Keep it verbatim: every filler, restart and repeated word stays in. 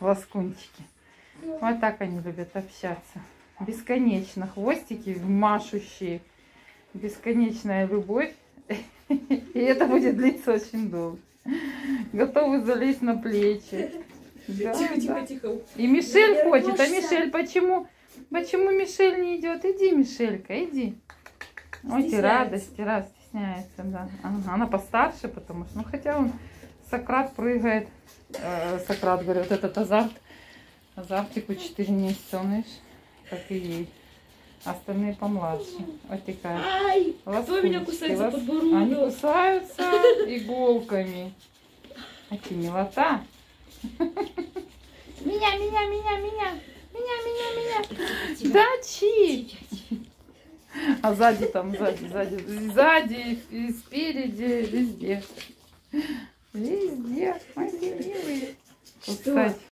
лоскунчики. Вот так они любят общаться. Бесконечно. Хвостики машущие. Бесконечная любовь. И это будет длиться очень долго. Готовы залезть на плечи. Да, Тихо, тихо, да. тихо. И Мишель хочет. А Мишель почему? Почему Мишель не идет? Иди, Мишелька, иди. Ой, ты радость, раз стесняется, да. Ага, она постарше, потому что, ну хотя он Сократ прыгает. Э, Сократ, говорю, вот этот азарт. Азартику четыре месяца, он, видишь, как и ей. Остальные помладше. Вот такая. Ай, кто меня кусает за подбородок? Они кусаются иголками. А ты милота. Меня, меня, меня, меня. Меня, меня, меня. Да, чи. А сзади там, сзади, сзади, сзади, и спереди, везде. Везде. Мои милые. Кстати.